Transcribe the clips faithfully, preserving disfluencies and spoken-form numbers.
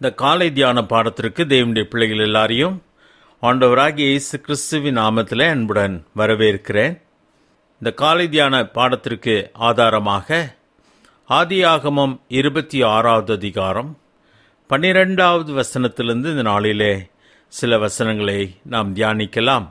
இந்த காலை தியான பாடத்திற்கு தேவனுடைய பிள்ளைகள் எல்லாரையும் ஆண்டவராகிய இயேசு கிறிஸ்துவின் நாமத்திலே அன்புடன் வரவேற்கிறேன். இந்த காலை தியான பாடத்திற்கு ஆதாரமாக ஆதியாகமம் இருபத்தி ஆறாவது அதிகாரம் பன்னிரெண்டாவது வசனத்திலிருந்து இந்த நாளிலே சில வசனங்களை நாம் தியானிக்கலாம்.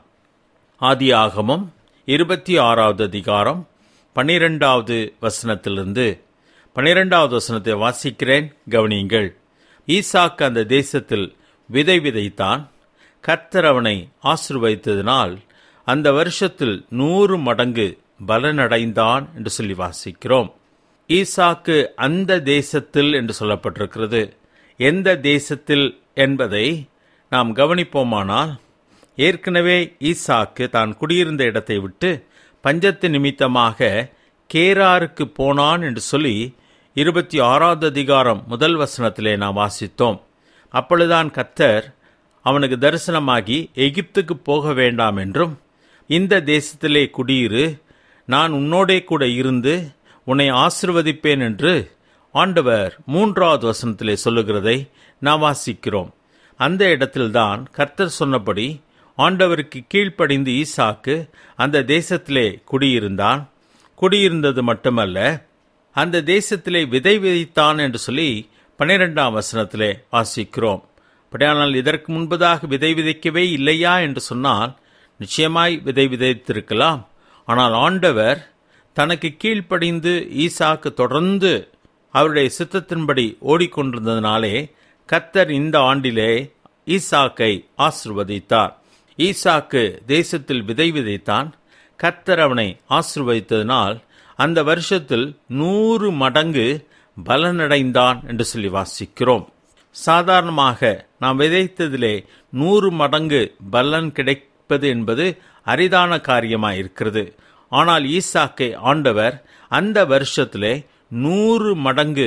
ஆதியாகமம் இருபத்தி ஆறாவது அதிகாரம் பன்னிரெண்டாவது வசனத்திலிருந்து பன்னிரெண்டாவது வசனத்தை வாசிக்கிறேன், கவனியுங்கள். ஈசாக்கு அந்த தேசத்தில் விதை விதைத்தான். கர்த்தர் அவனை ஆசீர்வதித்ததினால் அந்த வருஷத்தில் நூறு மடங்கு பலனடைந்தான் என்று சொல்லி வாசிக்கிறோம். ஈசாக்கு அந்த தேசத்தில் என்று சொல்லப்பட்டிருக்கிறது. எந்த தேசத்தில் என்பதை நாம் கவனிப்போமானால், ஏற்கனவே ஈசாக்கு தான் குடியிருந்த இடத்தை விட்டு பஞ்சத்து நிமித்தமாக கேராருக்கு போனான் என்று சொல்லி இருபத்தி ஆறாவது அதிகாரம் முதல் வசனத்திலே நாம் வாசித்தோம். அப்பொழுதுதான் கர்த்தர் அவனுக்கு தரிசனமாகி எகிப்துக்கு போக வேண்டாம் என்றும், இந்த தேசத்திலே குடியிரு, நான் உன்னோடே கூட இருந்து உன்னை ஆசீர்வதிப்பேன் என்று ஆண்டவர் மூன்றாவது வசனத்திலே சொல்லுகிறதை நாம் வாசிக்கிறோம். அந்த இடத்தில்தான் கர்த்தர் சொன்னபடி ஆண்டவருக்கு கீழ்ப்படிந்து ஈசாக்கு அந்த தேசத்திலே குடியிருந்தான். குடியிருந்தது மட்டுமல்ல, அந்த தேசத்திலே விதை விதைத்தான் என்று சொல்லி பன்னிரெண்டாம் வசனத்திலே வாசிக்கிறோம். அப்படியானால் இதற்கு முன்பதாக விதை விதைக்கவே இல்லையா என்று சொன்னால் நிச்சயமாய் விதை விதைத்திருக்கலாம். ஆனால் ஆண்டவர் தனக்கு கீழ்ப்படிந்து ஈசாக்கு தொடர்ந்து அவருடைய சித்தத்தின்படி ஓடிக்கொண்டிருந்ததினாலே கர்த்தர் இந்த ஆண்டிலே ஈசாக்கை ஆசீர்வதித்தார். ஈசாக்கு தேசத்தில் விதை விதைத்தான். கர்த்தர் அவனை ஆசீர்வதித்ததினால் அந்த வருஷத்தில் நூறு மடங்கு பலனடைந்தான் என்று சொல்லி வாசிக்கிறோம். சாதாரணமாக நாம் விதைத்ததிலே நூறு மடங்கு பலன் கிடைப்பது என்பது அரிதான காரியமாக இருக்கிறது. ஆனால் ஈசாக்கை ஆண்டவர் அந்த வருஷத்திலே நூறு மடங்கு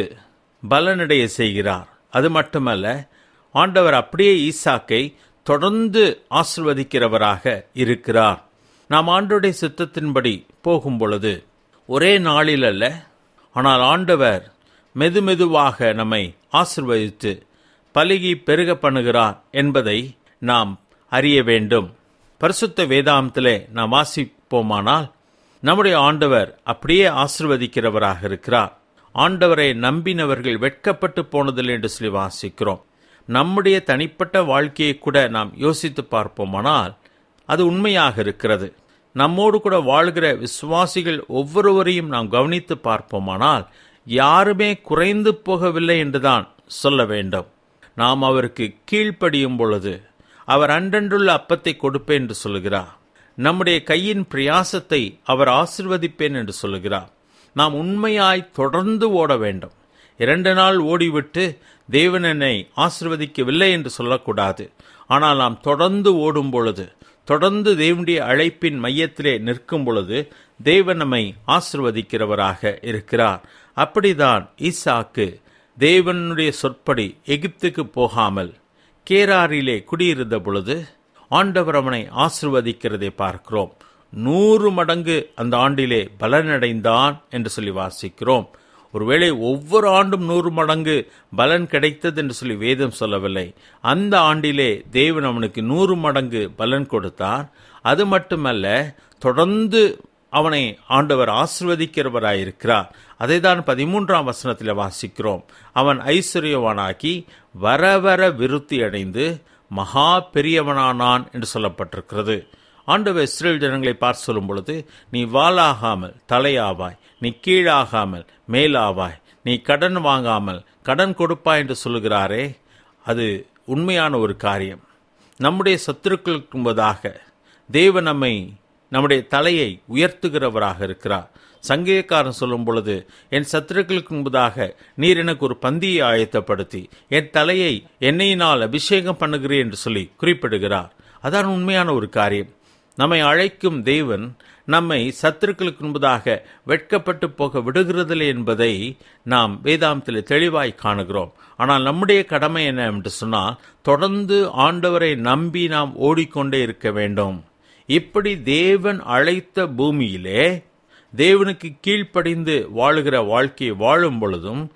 பலனடைய செய்கிறார். அது மட்டுமல்ல, ஆண்டவர் அப்படியே ஈசாக்கை தொடர்ந்து ஆசீர்வதிக்கிறவராக இருக்கிறார். நாம் ஆண்டவருடைய சித்தத்தின்படி போகும் பொழுது ஒரே நாளில் அல்ல, ஆனால் ஆண்டவர் மெதுமெதுவாக நம்மை ஆசீர்வதித்து பலுகி பெருக பண்ணுகிறார் என்பதை நாம் அறிய வேண்டும். பரிசுத்த வேதாந்தத்திலே நாம் வாசிப்போமானால் நம்முடைய ஆண்டவர் அப்படியே ஆசீர்வதிக்கிறவராக இருக்கிறார். ஆண்டவரை நம்பினவர்கள் வெட்கப்பட்டு போனதில்லை என்று சொல்லி வாசிக்கிறோம். நம்முடைய தனிப்பட்ட வாழ்க்கையை கூட நாம் யோசித்து பார்ப்போமானால் அது உண்மையாக இருக்கிறது. நம்மோடு கூட வாழ்கிற விசுவாசிகள் ஒவ்வொருவரையும் நாம் கவனித்து பார்ப்போமானால் யாருமே குறைந்து போகவில்லை என்றுதான் சொல்ல வேண்டும். நாம் அவருக்கு கீழ்ப்படியும் பொழுது அவர் அன்றன்றுள்ள அப்பத்தை கொடுப்பேன் என்று சொல்லுகிறார். நம்முடைய கையின் பிரயாசத்தை அவர் ஆசீர்வதிப்பேன் என்று சொல்லுகிறார். நாம் உண்மையாய் தொடர்ந்து ஓட வேண்டும். இரண்டு நாள் ஓடிவிட்டு தேவன் என்னை ஆசீர்வதிக்கவில்லை என்று சொல்லக்கூடாது. ஆனால் நாம் தொடர்ந்து ஓடும் பொழுது, தொடர்ந்து தேவனுடைய அழைப்பின் மையத்திலே நிற்கும் பொழுது தேவன் நம்மை ஆசீர்வதிக்கிறவராக இருக்கிறார். அப்படிதான் ஈசாக்கு தேவனுடைய சொற்படி எகிப்துக்கு போகாமல் கேராரிலே குடியிருந்த பொழுது ஆண்டவர் அவனை ஆசீர்வதிக்கிறதை பார்க்கிறோம். நூறு மடங்கு அந்த ஆண்டிலே பலனடைந்தான் என்று சொல்லி வாசிக்கிறோம். ஒருவேளை ஒவ்வொரு ஆண்டும் நூறு மடங்கு பலன் கிடைத்தது என்று சொல்லி வேதம் சொல்லவில்லை. அந்த ஆண்டிலே தேவன் அவனுக்கு நூறு மடங்கு பலன் கொடுத்தார். அது மட்டுமல்ல, தொடர்ந்து அவனை ஆண்டவர் ஆசீர்வதிக்கிறவராயிருக்கிறார். அதை தான் பதிமூன்றாம் வசனத்தில் வாசிக்கிறோம். அவன் ஐஸ்வர்யவானாக்கி வர வர விருத்தி அடைந்து மகா பெரியவனானான் என்று சொல்லப்பட்டிருக்கிறது. ஆண்டவர் இஸ்ரவேல் ஜனங்களை பார்த்து சொல்லும் பொழுது, நீ வாளாகாமல் தலையாவாய், நீ கீழாகாமல் மேலாவாய், நீ கடன் வாங்காமல் கடன் கொடுப்பாய் என்று சொல்லுகிறாரே, அது உண்மையான ஒரு காரியம். நம்முடைய சத்துருக்களுக்கு முன்பதாக தேவன் நம்மை நம்முடைய தலையை உயர்த்துகிறவராக இருக்கிறார். சங்கீதக்காரன் சொல்லும் பொழுது, என் சத்துருக்களுக்கு முன்பதாக நீர் எனக்கு ஒரு பந்தியை ஆயத்தப்படுத்தி என் தலையை எண்ணெயினால் அபிஷேகம் பண்ணுகிறேன் என்று சொல்லி குறிப்பிடுகிறார். அதான் உண்மையான ஒரு காரியம். நம்மை அழைக்கும் தேவன் நம்மை சத்துருக்களுக்கு முன்பதாக வெட்கப்பட்டு போக விடுகிறதில்லை என்பதை நாம் வேதாந்தத்தில் தெளிவாய் காணுகிறோம். ஆனால் நம்முடைய கடமை என்ன என்று சொன்னால், தொடர்ந்து ஆண்டவரை நம்பி நாம் ஓடிக்கொண்டே இருக்க வேண்டும். இப்படி தேவன் அழைத்த பூமியிலே தேவனுக்கு கீழ்ப்படிந்து வாழுகிற வாழ்க்கையை வாழும் பொழுதும்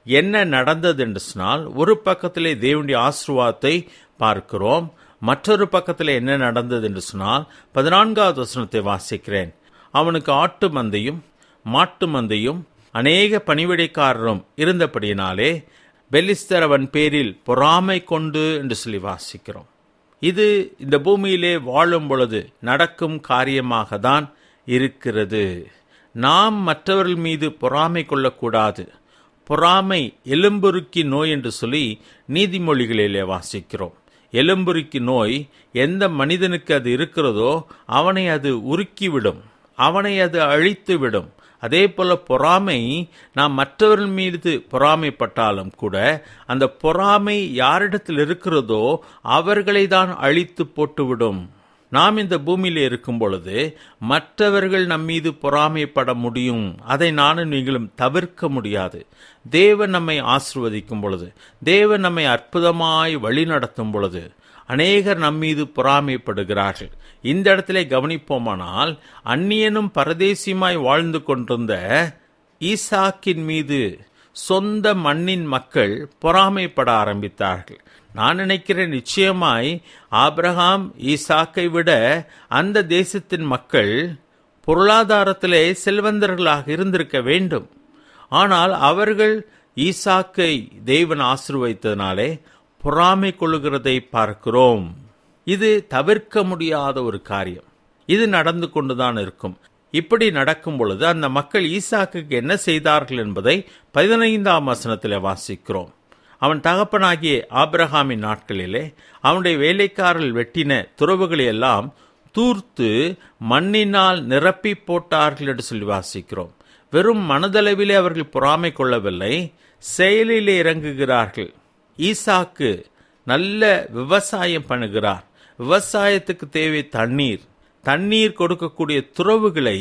என்ன நடந்தது என்று சொன்னால், ஒரு பக்கத்திலே தேவனுடைய ஆசீர்வாதத்தை பார்க்கிறோம், மற்றொரு பக்கத்தில் என்ன நடந்தது என்று சொன்னால் பதினான்காவது வசனத்தை வாசிக்கிறேன். அவனுக்கு ஆட்டு மந்தையும் மாட்டு மந்தையும் அநேக பணிவிடைக்காரரும் இருந்தபடியினாலே பெலிஸ்தர் அவன் பேரில் பொறாமை கொண்டு என்று சொல்லி வாசிக்கிறோம். இது இந்த பூமியிலே வாழும் பொழுது நடக்கும் காரியமாக தான் இருக்கிறது. நாம் மற்றவர்கள் மீது பொறாமை கொள்ளக்கூடாது. பொறாமை எலும்புருக்கி நோய் என்று சொல்லி நீதிமொழிகளிலே வாசிக்கிறோம். எலும்புருக்கி நோய் எந்த மனிதனுக்கு அது இருக்கிறதோ அவனை அது உருக்கிவிடும், அவனை அது அழித்துவிடும். அதே போல பொறாமை, நாம் மற்றவர்கள் மீது பொறாமைப்பட்டாலும் கூட அந்த பொறாமை யாரிடத்தில் இருக்கிறதோ அவர்களை தான் அழித்து போட்டுவிடும். நாம் இந்த பூமியில் இருக்கும் பொழுது மற்றவர்கள் நம் மீது பொறாமைப்பட முடியும், அதை நானும் நீங்களும் தவிர்க்க முடியாது. தேவன் நம்மை ஆசீர்வதிக்கும் பொழுது, தேவன் நம்மை அற்புதமாய் வழி நடத்தும் பொழுது அநேகர் நம் மீது பொறாமைப்படுகிறார்கள். இந்த இடத்திலே கவனிப்போமானால், அந்நியனும் பரதேசியுமாய் வாழ்ந்து கொண்டிருந்த ஈசாக்கின் மீது சொந்த மண்ணின் மக்கள் பொறாமைப்பட ஆரம்பித்தார்கள். நான் நினைக்கிறேன், நிச்சயமாய் ஆபிரகாம் ஈசாக்கை விட அந்த தேசத்தின் மக்கள் பொருளாதாரத்திலே செல்வந்தர்களாக இருந்திருக்க வேண்டும். ஆனால் அவர்கள் ஈசாக்கை தேவன் ஆசீர்வதித்ததினாலே பொறாமை கொள்ளுகிறதை பார்க்கிறோம். இது தவிர்க்க முடியாத ஒரு காரியம். இது நடந்து கொண்டுதான் இருக்கும். இப்படி நடக்கும் பொழுது அந்த மக்கள் ஈசாக்குக்கு என்ன செய்தார்கள் என்பதை பதினைந்தாம் வசனத்திலே வாசிக்கிறோம். அவன் தகப்பனாகிய ஆபிரகாமின் நாட்களிலே அவனுடைய வேலைக்காரர்கள் வெட்டின துறவுகளை எல்லாம் தூர்த்து மண்ணினால் நிரப்பி போட்டார்கள் என்று சொல்லி வாசிக்கிறோம். வெறும் மனதளவிலே அவர்கள் பொறாமை கொள்ளவில்லை, செயலிலே இறங்குகிறார்கள். ஈசாக்கு நல்ல விவசாயம் பண்ணுகிறார். விவசாயத்துக்கு தேவை தண்ணீர். தண்ணீர் கொடுக்கக்கூடிய துறவுகளை,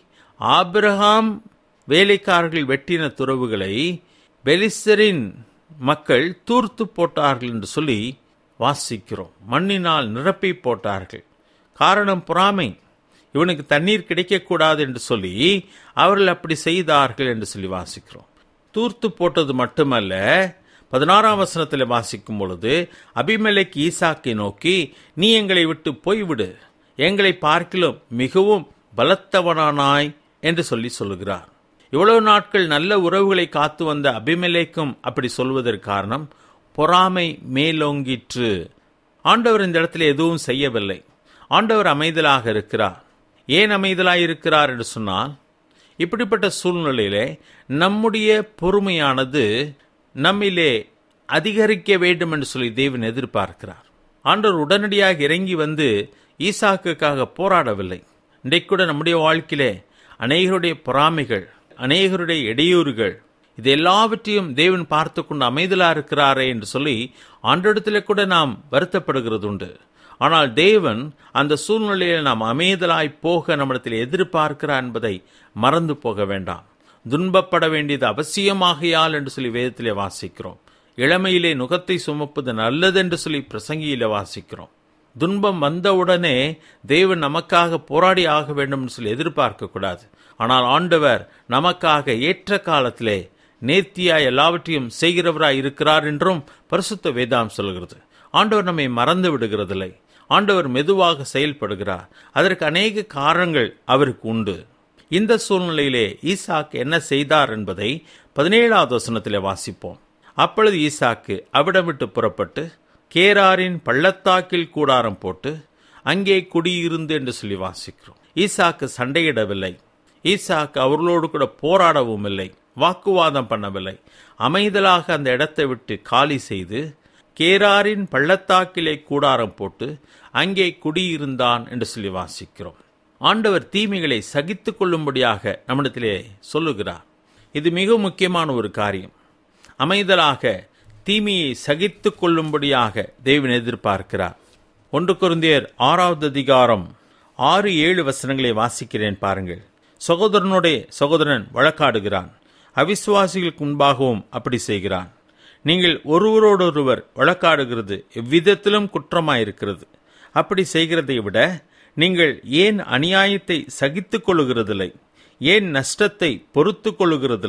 ஆபிரகாம் வேலைக்காரர்கள் வெட்டின துறவுகளை பெலிஸ்தரின் மக்கள் தூர்த்து போட்டார்கள் என்று சொல்லி வாசிக்கிறோம். மண்ணினால் நிரப்பி போட்டார்கள். காரணம் பொறாமை. இவனுக்கு தண்ணீர் கிடைக்கக்கூடாது என்று சொல்லி அவர்கள் அப்படி செய்தார்கள் என்று சொல்லி வாசிக்கிறோம். தூர்த்து போட்டது மட்டுமல்ல, பதினாறாம் வசனத்தில் வாசிக்கும் பொழுது அபிமெலேக்கு ஈசாக்கை நோக்கி, நீ எங்களை விட்டு போய்விடு, எங்களை பார்க்கிலும் மிகவும் பலத்தவனானாய் என்று சொல்லி சொல்லுகிறார். இவ்வளவு நாட்கள் நல்ல உறவுகளை காத்து வந்த அபிமெலேக்கும் அப்படி சொல்வதற்கு காரணம் பொறாமை மேலோங்கிற்று. ஆண்டவர் இந்த இடத்துல எதுவும் செய்யவில்லை. ஆண்டவர் அமைதலாக இருக்கிறார். ஏன் அமைதலாக இருக்கிறார் என்று சொன்னால், இப்படிப்பட்ட சூழ்நிலையிலே நம்முடைய பொறுமையானது நம்மிலே அதிகரிக்க வேண்டும் என்று சொல்லி தேவன் எதிர்பார்க்கிறார். ஆண்டவர் உடனடியாக இறங்கி வந்து ஈசாக்குக்காக போராடவில்லை. இன்றைக்கு கூட நம்முடைய வாழ்க்கையிலே அநேகருடைய பொறாமைகள், அநேகருடைய இடையூறுகள், இது எல்லாவற்றையும் தேவன் பார்த்து கொண்டு அமைதலாக இருக்கிறாரே என்று சொல்லி ஆண்டவரிடத்திலே கூட நாம் வருத்தப்படுகிறது உண்டு. ஆனால் தேவன் அந்த சூழ்நிலையில் நாம் அமைதலாய் போக நம்மிடத்தில் எதிர்பார்க்கிறார் என்பதை மறந்து போக வேண்டாம். துன்பப்பட வேண்டியது அவசியமாகையால் என்று சொல்லி வேதத்திலே வாசிக்கிறோம். இளமையிலே நுகத்தை சுமப்பது நல்லது என்று சொல்லி பிரசங்கியிலே வாசிக்கிறோம். துன்பம் வந்தவுடனே தேவன் நமக்காக போராடி ஆக வேண்டும் என்று சொல்லி எதிர்பார்க்க கூடாது. ஆனால் ஆண்டவர் நமக்காக ஏற்ற காலத்திலே நேர்த்தியாய் எல்லாவற்றையும் செய்கிறவராய் இருக்கிறார் என்றும் பரிசுத்த வேதாம் சொல்கிறது. ஆண்டவர் நம்மை மறந்து விடுகிறதில்லை. ஆண்டவர் மெதுவாக செயல்படுகிறார். அதற்கு அநேக காரணங்கள் அவருக்கு உண்டு. இந்த சூழ்நிலையிலே ஈசாக்கு என்ன செய்தார் என்பதை பதினேழாவது வசனத்திலே வாசிப்போம். அப்பொழுது ஈசாக்கு அவிடம் விட்டு புறப்பட்டு கேராரின் பள்ளத்தாக்கில் கூடாரம் போட்டு அங்கே குடியிருந்து என்று சொல்லி வாசிக்கிறோம். ஈசாக்கு சண்டையிடவில்லை. ஈசாக்கு அவர்களோடு கூட போராடவும் இல்லை, வாக்குவாதம் பண்ணவில்லை. அமைதலாக அந்த இடத்தை விட்டு காலி செய்து கேராரின் பள்ளத்தாக்கிலே கூடாரம் போட்டு அங்கே குடியிருந்தான் என்று சொல்லி வாசிக்கிறோம். ஆண்டவர் தீமைகளை சகித்து கொள்ளும்படியாக நம்மிடத்திலே சொல்லுகிறார். இது மிக முக்கியமான ஒரு காரியம். அமைதலாக தீமையை சகித்து கொள்ளும்படியாக தேவன் எதிர்பார்க்கிறார். ஒன்று கொரிந்தியர் ஆறாவது அதிகாரம் ஆறு ஏழு வசனங்களை வாசிக்கிறேன் பாருங்கள். சகோதரனுடைய சகோதரன் வழக்காடுகிறான், அவிசுவாசிகளுக்கு முன்பாகவும் அப்படி செய்கிறான். நீங்கள் ஒருவரோடொருவர் வழக்காடுகிறது எவ்விதத்திலும் குற்றமாயிருக்கிறது. அப்படி செய்கிறதை விட நீங்கள் ஏன் அநியாயத்தை சகித்து கொள்ளுகிறதில்லை? ஏன் நஷ்டத்தை பொறுத்து கொள்ளுகிறதில்லை?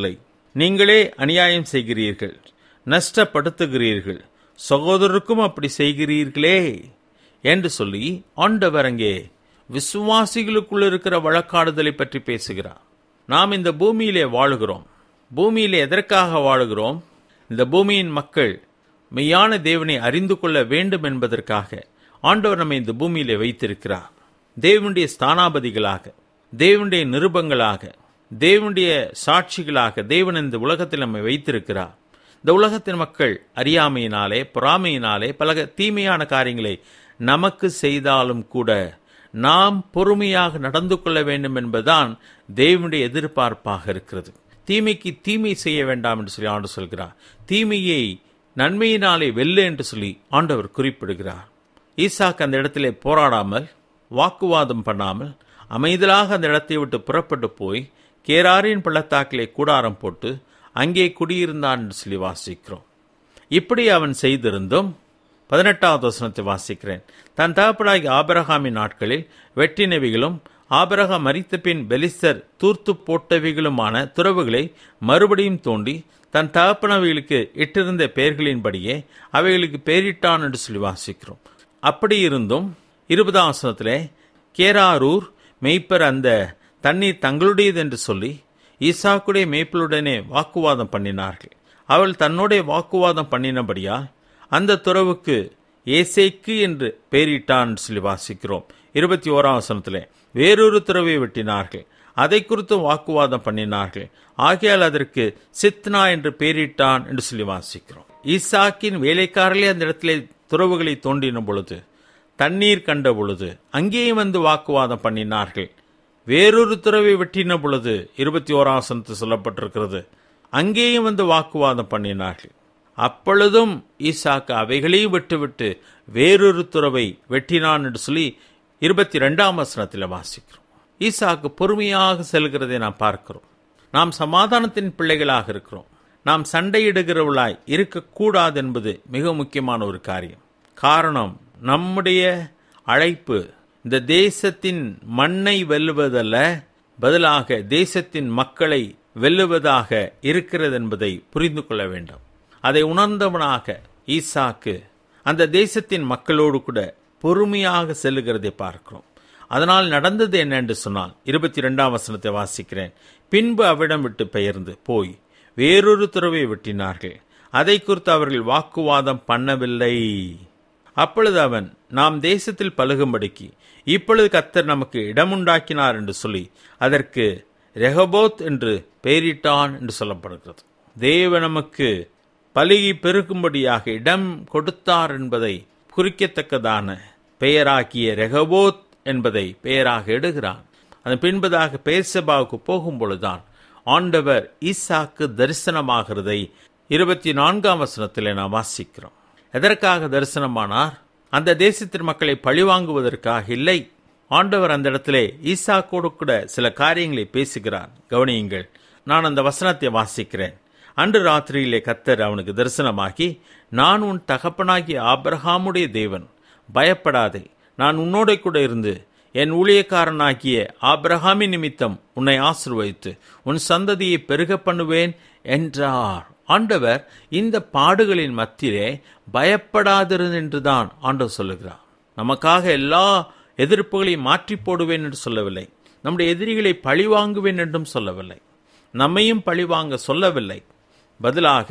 நீங்களே அநியாயம் செய்கிறீர்கள், நஷ்டப்படுத்துகிறீர்கள், சகோதரருக்கும் அப்படி செய்கிறீர்களே என்று சொல்லி ஆண்டவர் அங்கே விசுவாசிகளுக்குள் இருக்கிற வழக்காடுதலை பற்றி பேசுகிறார். நாம் இந்த பூமியிலே வாழுகிறோம். பூமியிலே எதற்காக வாழுகிறோம்? இந்த பூமியின் மக்கள் மெய்யான தேவனை அறிந்து கொள்ள வேண்டும் என்பதற்காக ஆண்டவர் நம்மை இந்த பூமியிலே வைத்திருக்கிறார். தேவனுடைய ஸ்தானாபதிகளாக, தேவனுடைய நிருபங்களாக, தேவனுடைய சாட்சிகளாக தேவன் இந்த உலகத்தில் நம்மை வைத்திருக்கிறார். இந்த உலகத்தின் மக்கள் அறியாமையினாலே, பொறாமையினாலே பல தீமையான காரியங்களை நமக்கு செய்தாலும் கூட நாம் பொறுமையாக நடந்து கொள்ள வேண்டும் என்பதுதான் தேவனுடைய எதிர்பார்ப்பாக இருக்கிறது. தீமைக்கு தீமை செய்ய வேண்டாம் என்று சொல்லி ஆண்டு சொல்கிறார். தீமையை நன்மையினாலே வெல்ல என்று சொல்லி ஆண்டவர் குறிப்பிடுகிறார். ஈசாக்கு அந்த இடத்திலே போராடாமல், வாக்குவாதம் பண்ணாமல் அமைதலாக அந்த இடத்தை விட்டு புறப்பட்டு போய் கேராரின் பள்ளத்தாக்கிலே கூடாரம் போட்டு அங்கே குடியிருந்தான் என்று சொல்லி வாசிக்கிறோம். இப்படி அவன் செய்திருந்தும் பதினெட்டாவது வசனத்தை வாசிக்கிறேன். தன் தகப்பனாகிய ஆபிரகாமின் நாட்களில் வெட்டினவைகளும் ஆபிரகாம் மரித்த பின் பெலிஸ்தர் தூர்த்து போட்டவைகளுமான துறவுகளை மறுபடியும் தோண்டி தன் தகப்பனவைகளுக்கு இட்டிருந்த பெயர்களின்படியே அவைகளுக்கு பெயரிட்டான் என்று சொல்லி வாசிக்கிறோம். அப்படி இருந்தும் இருபதாம் வசனத்திலே கேராரூர் மெய்ப்பர் அந்த தண்ணீர் தங்களுடையது என்று சொல்லி ஈசாக்குடைய மேய்ப்பலுடனே வாக்குவாதம் பண்ணினார்கள். அவள் தன்னுடைய வாக்குவாதம் பண்ணினபடியால் அந்த துறவுக்கு ஏசேக்கு என்று பெயரிட்டான் சொல்லி வாசிக்கிறோம். இருபத்தி ஓராம் வசனத்திலே வேறொரு துறவை வெட்டினார்கள், அதை குறித்து வாக்குவாதம் பண்ணினார்கள், ஆகையால் அதற்கு சித்னா என்று பெயரிட்டான் என்று சொல்லி வாசிக்கிறோம். ஈசாக்கின் வேலைக்காரர்களே அந்த இடத்திலே துறவுகளை தோண்டின பொழுது, தண்ணீர் கண்ட பொழுது அங்கேயும் வந்து வாக்குவாதம் பண்ணினார்கள். வேறொரு துறவை வெட்டின பொழுது இருபத்தி ஓராம் வசனத்தில் சொல்லப்பட்டிருக்கிறது, அங்கேயும் வந்து வாக்குவாதம் பண்ணினார்கள். அப்பொழுதும் ஈசாக்கு அவைகளையும் விட்டுவிட்டு வேறொரு துறவை வெட்டினான் என்று சொல்லி இருபத்தி ரெண்டாம் வசனத்தில் வாசிக்கிறோம். ஈசாக்கு பொறுமையாக செல்கிறதை நாம் பார்க்கிறோம். நாம் சமாதானத்தின் பிள்ளைகளாக இருக்கிறோம். நாம் சண்டையிடுகிறவர்களாய் இருக்கக்கூடாது என்பது மிக முக்கியமான ஒரு காரியம். காரணம், நம்முடைய அழைப்பு இந்த தேசத்தின் மண்ணை வெல்லுவதல்ல, பதிலாக தேசத்தின் மக்களை வெல்லுவதாக இருக்கிறது என்பதை புரிந்து கொள்ள வேண்டும். அதை உணர்ந்தவனாக ஈசாக்கு அந்த தேசத்தின் மக்களோடு கூட பொறுமையாக செல்லுகிறதை பார்க்கிறோம். அதனால் நடந்தது என்ன என்று சொன்னால் இருபத்தி இரண்டாம் வசனத்தை வாசிக்கிறேன். பின்பு அவ்விடம் விட்டு பெயர்ந்து போய் வேறொரு துறவை வெட்டினார்கள், அதை குறித்து அவர்கள் வாக்குவாதம் பண்ணவில்லை. அப்பொழுது அவன், நாம் தேசத்தில் பலுகும்படிக்கு இப்பொழுது கர்த்தர் நமக்கு இடமுண்டாக்கினார் என்று சொல்லி அதற்கு ரெகபோத் என்று பெயரிட்டான் என்று சொல்லப்படுகிறது. தேவன் நமக்கு பலுகி பெருகும்படியாக இடம் கொடுத்தார் என்பதை குறிக்கத்தக்கதான பெயராக்கிய ரெகபோத் என்பதை பெயராக எடுகிறான். அதன் பின்பதாக பெயர்செபாவுக்கு போகும் பொழுதுதான் ஆண்டவர் ஈசாக்கு தரிசனமாகிறதை இருபத்தி நான்காம் வசனத்தில் நாம் வாசிக்கிறோம். எதற்காக தரிசனமானார்? அந்த தேசத்தின் மக்களை பழிவாங்குவதற்காக இல்லை. ஆண்டவர் அந்த இடத்திலே ஈசாக்கோடு கூட சில காரியங்களை பேசுகிறார். கவனியுங்கள், நான் அந்த வசனத்தை வாசிக்கிறேன். அன்று ராத்திரியிலே கர்த்தர் அவனுக்கு தரிசனமாகி, நான் உன் தகப்பனாகிய ஆபிரகாமுடைய தேவன், பயப்படாதே, நான் உன்னோட கூட இருந்து என் ஊழியக்காரனாகிய ஆபிரகாமின் நிமித்தம் உன்னை ஆசீர்வதித்து உன் சந்ததியை பெருக பண்ணுவேன் என்றார். ஆண்டவர் இந்த பாடுகளின் மத்தியிலே பயப்படாதிரு என்றுதான் ஆண்டவர் சொல்லுகிறார். நமக்காக எல்லா எதிர்ப்புகளையும் மாற்றி போடுவேன் என்று சொல்லவில்லை. நம்முடைய எதிரிகளை பழிவாங்குவேன் என்றும் சொல்லவில்லை. நம்மையும் பழிவாங்க சொல்லவில்லை. பதிலாக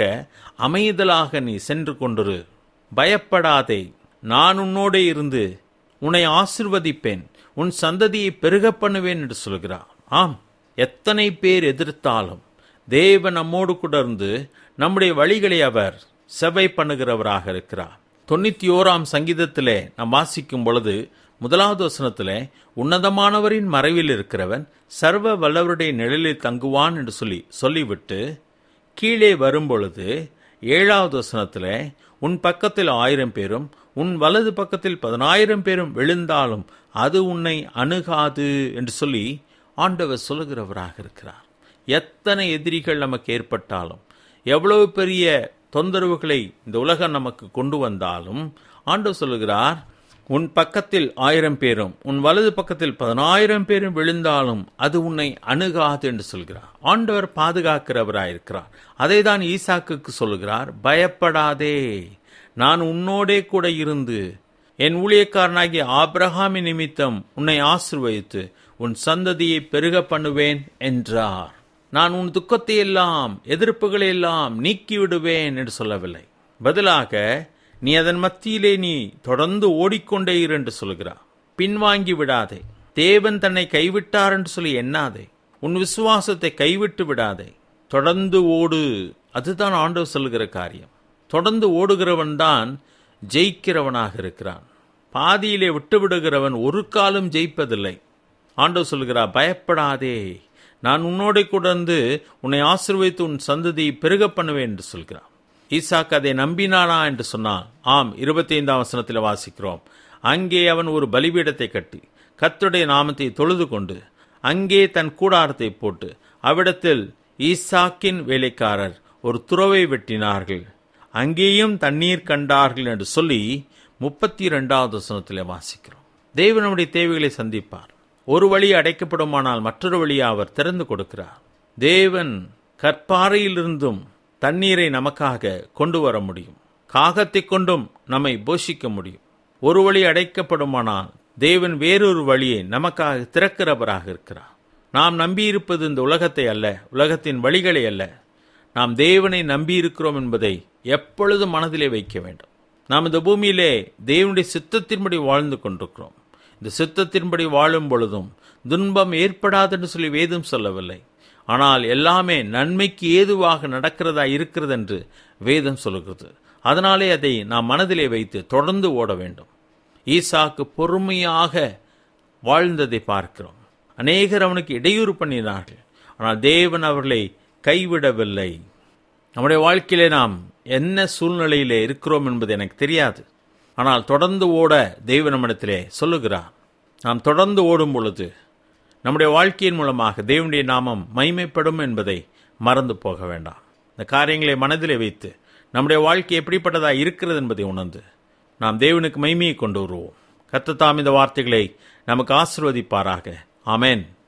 அமைதலாக நீ சென்று கொண்டிரு, பயப்படாதே, நான் உன்னோட இருந்து உன்னை ஆசிர்வதிப்பேன், உன் சந்ததியை பெருக பண்ணுவேன் என்று சொல்கிறார். ஆம், எத்தனை பேர் எதிர்த்தாலும் தேவன் நம்மோடு கூட இருந்து நம்முடைய வழிகளை அவர் செவை பண்ணுகிறவராக இருக்கிறார். தொண்ணூத்தி ஓராம் சங்கீதத்திலே நாம் வாசிக்கும் பொழுது முதலாவது வசனத்திலே, உன்னதமானவரின் மறைவில் இருக்கிறவன் சர்வ வல்லவருடைய நிழலில் தங்குவான் என்று சொல்லி சொல்லிவிட்டு கீழே வரும்பொழுது ஏழாவது வசனத்திலே, உன் பக்கத்தில் ஆயிரம் பேரும் உன் வலது பக்கத்தில் பதினாயிரம் பேரும் விழுந்தாலும் அது உன்னை அணுகாது என்று சொல்லி ஆண்டவர் சொல்லுகிறவராக இருக்கிறார். எத்தனை எதிரிகள் நமக்கு ஏற்பட்டாலும், எவ்வளவு பெரிய தொந்தரவுகளை இந்த உலகம் நமக்கு கொண்டு வந்தாலும் ஆண்டவர் சொல்லுகிறார், உன் பக்கத்தில் ஆயிரம் பேரும் உன் வலது பக்கத்தில் பதினாயிரம் பேரும் விழுந்தாலும் அது உன்னை அணுகாது என்று சொல்கிறார். ஆண்டவர் பாதுகாக்கிறவராயிருக்கிறார். அதை தான் ஈசாக்குக்கு சொல்கிறார், பயப்படாதே, நான் உன்னோடே கூட இருந்து என் ஊழியக்காரனாகிய ஆபிரகாமின் நிமித்தம் உன்னை ஆசீர்வதித்து உன் சந்ததியை பெருக பண்ணுவேன் என்றார். நான் உன் துக்கத்தை எல்லாம் எதிர்ப்புகளை எல்லாம் நீக்கிவிடுவேன் என்று சொல்லவில்லை. பதிலாக நீ அதன் மத்தியிலே நீ தொடர்ந்து ஓடிக்கொண்டே இரு என்று சொல்கிறார். பின்வாங்கி விடாதே. தேவன் தன்னை கைவிட்டார் என்று சொல்லி எண்ணாதே. உன் விசுவாசத்தை கைவிட்டு விடாதே. தொடர்ந்து ஓடு. அதுதான் ஆண்டவர் சொல்லுகிற காரியம். தொடர்ந்து ஓடுகிறவன் தான் ஜெயிக்கிறவனாக இருக்கிறான். பாதியிலே விட்டுவிடுகிறவன் ஒரு காலம் ஜெயிப்பதில்லை. ஆண்டவர் சொல்கிறார், பயப்படாதே, நான் உன்னோட கூட இருந்து உன்னை ஆசீர்வதித்து உன் சந்ததியை பெருக பண்ணுவேன் என்று சொல்கிறார். ஈசாக்கு அதை நம்பினானா என்று சொன்னால், ஆம், இருபத்தி ஐந்தாம் வசனத்தில் வாசிக்கிறோம். அங்கே அவன் ஒரு பலிபீடத்தை கட்டி கர்த்தருடைய நாமத்தை தொழுது கொண்டு அங்கே தன் கூடாரத்தை போட்டு அவ்விடத்தில் ஈசாக்கின் வேலைக்காரர் ஒரு துறவை வெட்டினார்கள், அங்கேயும் தண்ணீர் கண்டார்கள் என்று சொல்லி முப்பத்தி இரண்டாவது வசனத்தில் வாசிக்கிறோம். தேவன் நம்முடைய தேவைகளை சந்திப்பார். ஒரு வழி அடைக்கப்படுமானால் மற்றொரு வழியை அவர் திறந்து கொடுக்கிறார். தேவன் கற்பாறையிலிருந்தும் தண்ணீரை நமக்காக கொண்டு வர முடியும். காகத்தை கொண்டும் நம்மை போஷிக்க முடியும். ஒரு வழி அடைக்கப்படுமானால் தேவன் வேறொரு வழியை நமக்காக திறக்கிறவராக இருக்கிறார். நாம் நம்பியிருப்பது இந்த உலகத்தை அல்ல, உலகத்தின் வழிகளை அல்ல. நாம் தேவனை நம்பியிருக்கிறோம் என்பதை எப்பொழுதும் மனதிலே வைக்க வேண்டும். நாம் இந்த பூமியிலே தேவனுடைய சித்தத்தின்படி வாழ்ந்து கொண்டிருக்கிறோம். இந்த சித்தத்தின்படி வாழும் பொழுதும் துன்பம் ஏற்படாது என்று சொல்லி வேதம் சொல்லவில்லை. ஆனால் எல்லாமே நன்மைக்கு ஏதுவாக நடக்கிறதா இருக்கிறது என்று வேதம் சொல்லுகிறது. அதனாலே அதை நாம் மனதிலே வைத்து தொடர்ந்து ஓட வேண்டும். ஈசாக்கு பொறுமையாக வாழ்ந்ததை பார்க்கிறோம். அநேகர் அவனுக்கு இடையூறு பண்ணினார்கள், ஆனால் தேவன் அவர்களை கைவிடவில்லை. நம்முடைய வாழ்க்கையிலே நாம் என்ன சூழ்நிலையிலே இருக்கிறோம் என்பது எனக்கு தெரியாது. ஆனால் தொடர்ந்து ஓட தேவன் நம்மிடத்திலே சொல்லுகிறார். நாம் தொடர்ந்து ஓடும் பொழுது நம்முடைய வாழ்க்கையின் மூலமாக தேவனுடைய நாமம் மகிமைப்படும் என்பதை மறந்து போக வேண்டாம். இந்த காரியங்களை மனதிலே வைத்து நம்முடைய வாழ்க்கை எப்படிப்பட்டதா இருக்கிறது என்பதை உணர்ந்து நாம் தேவனுக்கு மகிமையை கொண்டு வருவோம். கர்த்தர் தாம் இந்த வார்த்தைகளை நமக்கு ஆசீர்வதிப்பாராக. ஆமென்.